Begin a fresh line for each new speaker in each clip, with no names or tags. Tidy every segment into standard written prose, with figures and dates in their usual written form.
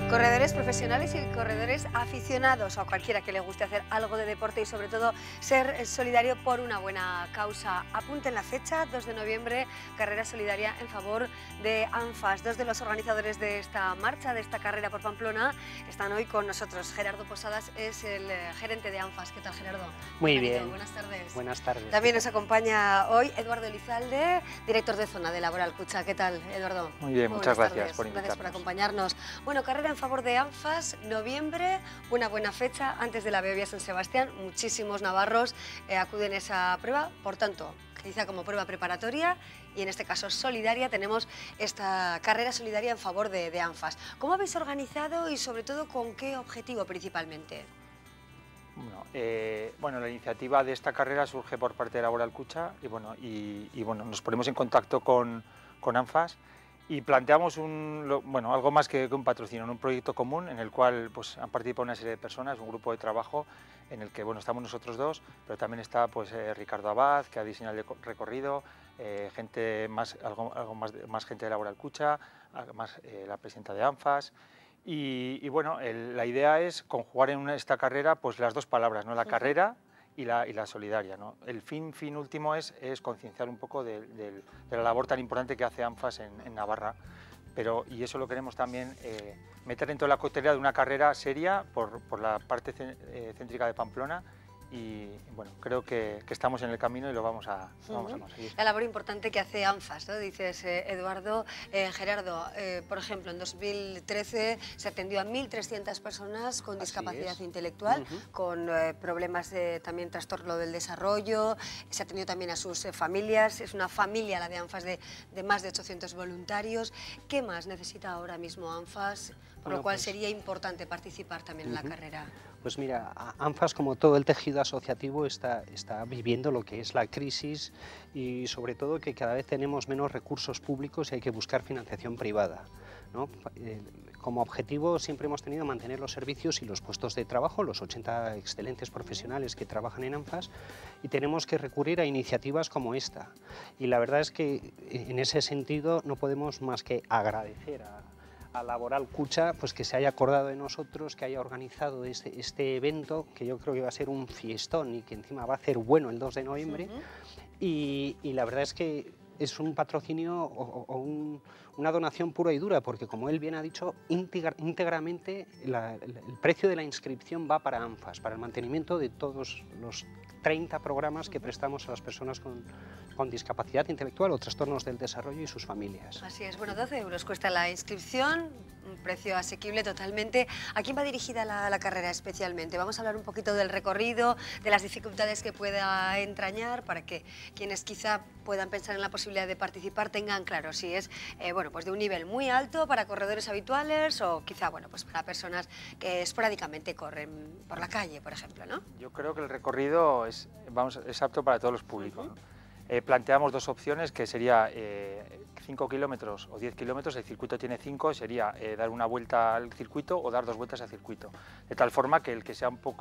Corredores profesionales y corredores aficionados, o a cualquiera que le guste hacer algo de deporte y sobre todo ser solidario por una buena causa. Apunten la fecha, 2 de noviembre, carrera solidaria en favor de ANFAS. Dos de los organizadores de esta marcha, de esta carrera por Pamplona, están hoy con nosotros. Gerardo Posadas es el gerente de ANFAS. ¿Qué tal, Gerardo?
Muy bien.
Buenas tardes.
Buenas tardes.
También nos acompaña hoy Eduardo Elizalde, director de zona de Laboral Cucha. ¿Qué tal, Eduardo?
Muy bien, muchas gracias por invitarnos.
Gracias por acompañarnos. Bueno, carrera en favor de ANFAS, noviembre, una buena fecha antes de la Beovia San Sebastián. Muchísimos navarros acuden a esa prueba, por tanto, quizá como prueba preparatoria y en este caso solidaria, tenemos esta carrera solidaria en favor de ANFAS. ¿Cómo habéis organizado y sobre todo con qué objetivo principalmente?
Bueno, la iniciativa de esta carrera surge por parte de Laboral Cucha y bueno, nos ponemos en contacto con ANFAS y planteamos algo más que un patrocinio, un proyecto común en el cual pues, han participado una serie de personas, un grupo de trabajo en el que estamos nosotros dos, pero también está Ricardo Abad, que ha diseñado el recorrido, gente más gente de Laboral Cucha, más la presidenta de ANFAS. Y bueno, la idea es conjugar en esta carrera pues las dos palabras, ¿no? La carrera y la solidaria, ¿no? El fin último es concienciar un poco de la labor tan importante que hace ANFAS en Navarra, y eso lo queremos también meter dentro de la coctelera de una carrera seria por la parte céntrica de Pamplona. Y bueno, creo que estamos en el camino y lo vamos a conseguir.
La labor importante que hace ANFAS, ¿no? Dices, Eduardo. Gerardo, por ejemplo, en 2013 se atendió a 1.300 personas con discapacidad intelectual, con problemas de también trastorno del desarrollo, se atendió también a sus familias, es una familia la de ANFAS de más de 800 voluntarios. ¿Qué más necesita ahora mismo ANFAS, por lo cual sería importante participar también en la carrera?
Pues mira, ANFAS, como todo el tejido asociativo, está viviendo lo que es la crisis y sobre todo que cada vez tenemos menos recursos públicos y hay que buscar financiación privada, ¿no? Como objetivo siempre hemos tenido mantener los servicios y los puestos de trabajo, los 80 excelentes profesionales que trabajan en ANFAS, y tenemos que recurrir a iniciativas como esta. Y la verdad es que en ese sentido no podemos más que agradecer a Laboral Cucha pues que se haya acordado de nosotros, que haya organizado este evento, que yo creo que va a ser un fiestón y que encima va a ser bueno el 2 de noviembre. Y la verdad es que es un patrocinio o una donación pura y dura, porque como él bien ha dicho, íntegramente el precio de la inscripción va para ANFAS, para el mantenimiento de todos los 30 programas que prestamos a las personas con discapacidad intelectual o trastornos del desarrollo y sus familias.
Así es, bueno, 12 euros cuesta la inscripción, un precio asequible totalmente. ¿A quién va dirigida la carrera especialmente? Vamos a hablar un poquito del recorrido, de las dificultades que pueda entrañar, para que quienes quizá puedan pensar en la posibilidad de participar tengan claro si es pues de un nivel muy alto para corredores habituales o quizá pues para personas que esporádicamente corren por la calle, por ejemplo, ¿no?
Yo creo que el recorrido es apto para todos los públicos, ¿no? Planteamos dos opciones, que sería 5 kilómetros o 10 kilómetros. El circuito tiene 5, sería dar una vuelta al circuito o dar 2 vueltas al circuito, de tal forma que el que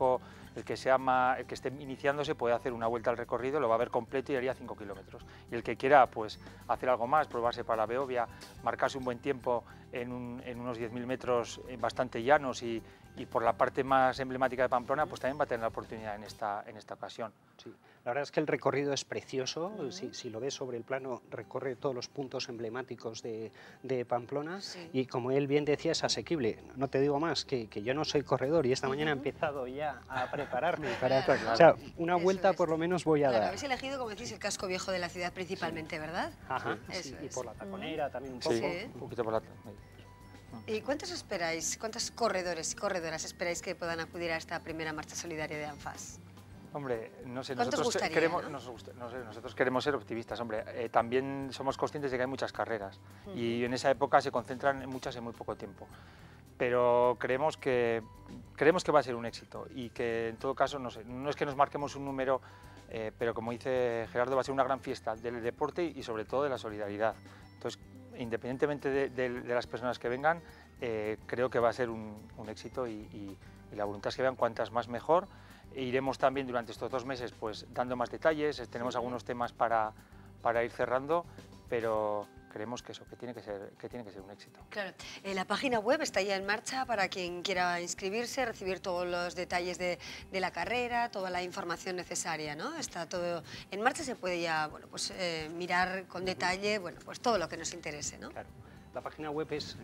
esté iniciándose puede hacer una vuelta al recorrido, lo va a ver completo y haría 5 kilómetros. Y el que quiera pues hacer algo más, probarse para la Beovia, marcarse un buen tiempo en unos 10.000 metros bastante llanos y por la parte más emblemática de Pamplona, pues también va a tener la oportunidad en esta ocasión.
Sí, la verdad es que el recorrido es precioso. Si lo ves sobre el plano, recorre todos los puntos emblemáticos de Pamplona, y como él bien decía, es asequible. No te digo más, que yo no soy corredor y esta mañana he empezado ya a prepararme para o sea, una vuelta por lo menos voy a dar.
Habéis elegido, como decís, el casco viejo de la ciudad principalmente, ¿verdad?
Ajá, y por la Taconera también un poco.
Un poquito por la...
¿Y cuántos esperáis, cuántos corredores y corredoras esperáis que puedan acudir a esta primera marcha solidaria de ANFAS?
Hombre, no sé,
nosotros
queremos ser optimistas, hombre. También somos conscientes de que hay muchas carreras y en esa época se concentran muchas en muy poco tiempo. Pero creemos que va a ser un éxito y que en todo caso, no es que nos marquemos un número, pero como dice Gerardo, va a ser una gran fiesta del deporte y sobre todo de la solidaridad. Entonces, independientemente de las personas que vengan, creo que va a ser un éxito y la voluntad es que vean cuantas más mejor. Iremos también durante estos 2 meses pues dando más detalles, tenemos algunos temas para ir cerrando, pero creemos que eso, que tiene que ser un éxito.
Claro, la página web está ya en marcha para quien quiera inscribirse, recibir todos los detalles de la carrera, toda la información necesaria, ¿no? Está todo en marcha, se puede ya, bueno, pues mirar con detalle, bueno, pues todo lo que nos interese, ¿no?
Claro. La página web es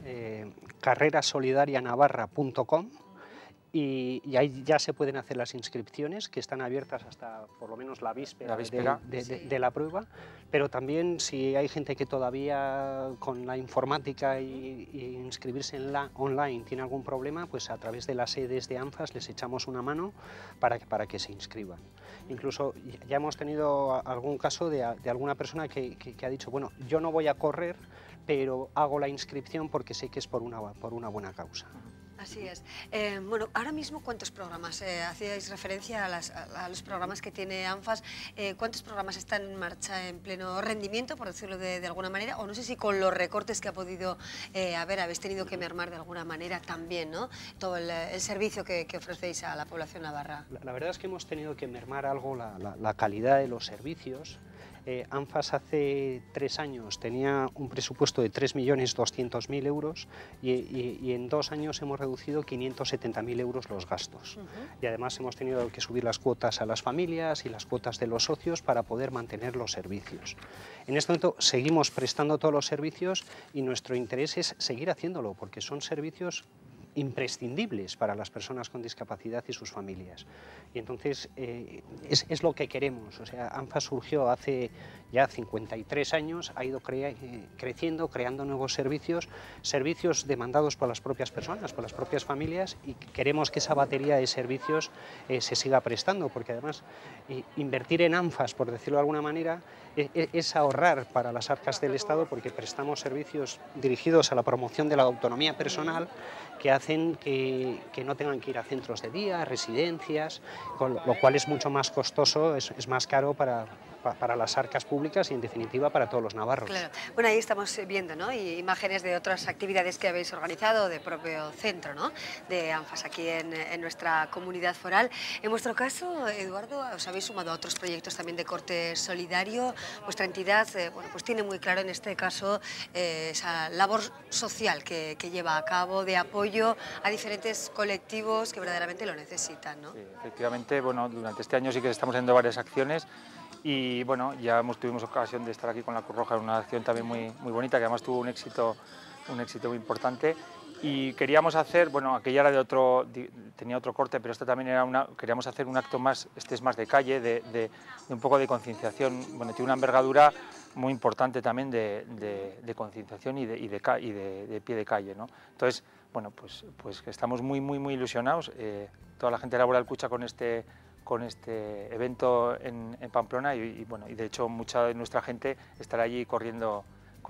carrerasolidarianavarra.com. Y ahí ya se pueden hacer las inscripciones, que están abiertas hasta por lo menos la víspera de la prueba, pero también si hay gente que todavía con la informática y inscribirse online tiene algún problema, pues a través de las sedes de ANFAS les echamos una mano para que se inscriban. Incluso ya hemos tenido algún caso de alguna persona que ha dicho, bueno, yo no voy a correr, pero hago la inscripción porque sé que es por una buena causa.
Así es. Bueno, ahora mismo, ¿cuántos programas? Hacíais referencia a los programas que tiene ANFAS. ¿Cuántos programas están en marcha en pleno rendimiento, por decirlo de alguna manera? O no sé si con los recortes que ha podido haber, habéis tenido que mermar de alguna manera también, ¿no? Todo el servicio que ofrecéis a la población navarra.
La verdad es que hemos tenido que mermar algo la calidad de los servicios. ANFAS hace 3 años tenía un presupuesto de 3.200.000 euros y en 2 años hemos reducido 570.000 euros los gastos. Y además hemos tenido que subir las cuotas a las familias y las cuotas de los socios para poder mantener los servicios. En este momento seguimos prestando todos los servicios y nuestro interés es seguir haciéndolo porque son servicios imprescindibles para las personas con discapacidad y sus familias. Y entonces es lo que queremos. O sea, ANFAS surgió hace ya 53 años, ha ido creciendo, creando nuevos servicios demandados por las propias personas, por las propias familias, y queremos que esa batería de servicios se siga prestando, porque además invertir en ANFAS, por decirlo de alguna manera, es ahorrar para las arcas del Estado, porque prestamos servicios dirigidos a la promoción de la autonomía personal que hacen que no tengan que ir a centros de día, a residencias, con lo cual es mucho más costoso, es más caro para las arcas públicas y en definitiva para todos los navarros.
Claro. Bueno, ahí estamos viendo, ¿no?, y imágenes de otras actividades que habéis organizado de propio centro, ¿no?, de ANFAS aquí en nuestra comunidad foral. En vuestro caso, Eduardo, os habéis sumado a otros proyectos también de corte solidario. Vuestra entidad, bueno, pues tiene muy claro en este caso esa labor social que lleva a cabo de apoyo a diferentes colectivos que verdaderamente lo necesitan, ¿no?
Sí, efectivamente, bueno, durante este año sí que estamos haciendo varias acciones. Y bueno, ya tuvimos ocasión de estar aquí con la Cruz Roja en una acción también muy bonita, que además tuvo un éxito muy importante. Y queríamos hacer, bueno, aquella era tenía otro corte, pero esta también era queríamos hacer un acto más, este es más de calle, de un poco de concienciación. Bueno, tiene una envergadura muy importante también de concienciación y de pie de calle, ¿no? Entonces, bueno, pues estamos muy ilusionados, toda la gente de Laboral Cucha con este evento en Pamplona y bueno, y de hecho mucha de nuestra gente estará allí corriendo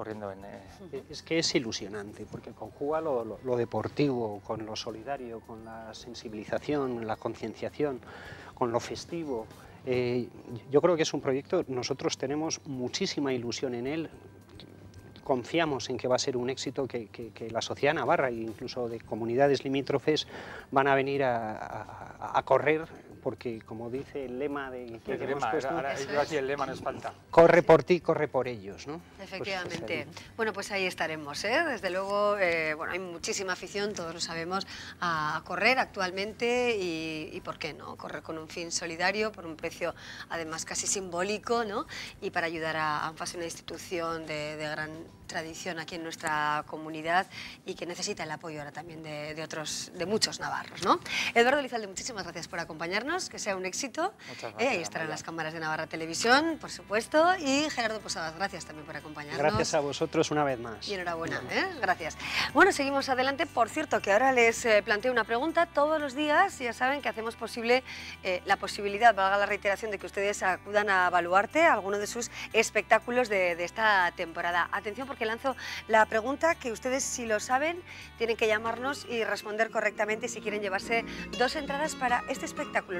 Es que es ilusionante porque conjuga lo deportivo con lo solidario, con la sensibilización, la concienciación, con lo festivo. Yo creo que es un proyecto, nosotros tenemos muchísima ilusión en él. Confiamos en que va a ser un éxito, que la sociedad navarra e incluso de comunidades limítrofes van a venir a correr, porque como dice el lema que hemos puesto,
el lema nos falta.
Corre por ti, corre por ellos, ¿no?
Efectivamente. Bueno, pues ahí estaremos, ¿eh? Desde luego, bueno, hay muchísima afición, todos lo sabemos, a correr actualmente y ¿por qué no? Correr con un fin solidario, por un precio además casi simbólico, ¿no? Y para ayudar a ANFAS, una institución de gran tradición aquí en nuestra comunidad y que necesita el apoyo ahora también de muchos navarros, ¿no? Eduardo Lizalde, muchísimas gracias por acompañarnos, que sea un éxito.
Muchas gracias.
Ahí estarán las cámaras de Navarra Televisión, por supuesto, y Gerardo Posadas, gracias también por acompañarnos.
Gracias a vosotros una vez más.
Y enhorabuena, gracias. Bueno, seguimos adelante. Por cierto, que ahora les planteo una pregunta. Todos los días, ya saben que hacemos posible la posibilidad, valga la reiteración, de que ustedes acudan a Baluarte, a alguno de sus espectáculos de esta temporada. Atención, porque lanzo la pregunta que ustedes, si lo saben, tienen que llamarnos y responder correctamente si quieren llevarse 2 entradas para este espectáculo.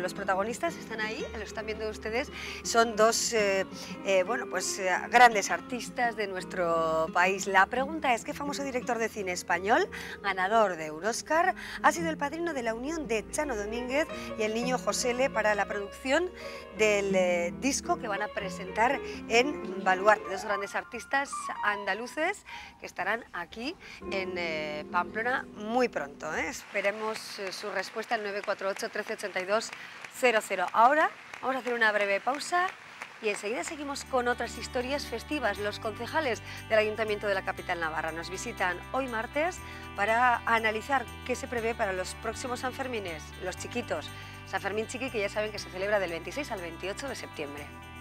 los protagonistas están ahí, lo están viendo ustedes, son dos grandes artistas de nuestro país. La pregunta es, ¿qué famoso director de cine español, ganador de un Oscar, ha sido el padrino de la unión de Chano Domínguez y el niño Josele para la producción del disco que van a presentar en Baluarte? Dos grandes artistas andaluces que estarán aquí en Pamplona muy pronto, ¿eh? Esperemos su respuesta al 948 1382 00. Ahora vamos a hacer una breve pausa y enseguida seguimos con otras historias festivas. Los concejales del Ayuntamiento de la capital navarra nos visitan hoy martes para analizar qué se prevé para los próximos Sanfermines, los chiquitos. San Fermín Chiqui, que ya saben que se celebra del 26 al 28 de septiembre.